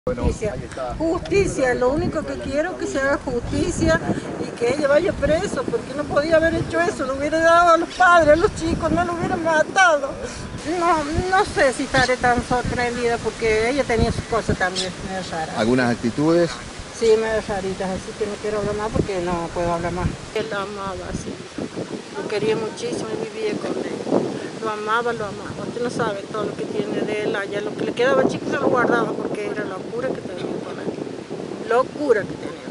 Bueno, Justicia, ahí está. justicia, lo único que quiero es que se haga justicia y que ella vaya preso, porque no podía haber hecho eso, lo hubiera dado a los padres, a los chicos, no lo hubieran matado. No sé si estaré tan sorprendida porque ella tenía sus cosas también, medio raras. ¿Algunas actitudes? Sí, medio raritas, así que no quiero hablar más porque no puedo hablar más. Él la amaba, sí, lo quería muchísimo y vivía con él. Lo amaba, lo amaba. Usted no sabe todo lo que tiene de él allá, lo que le quedaba chico se lo guardaba porque era locura que tenía con él. Locura que tenía.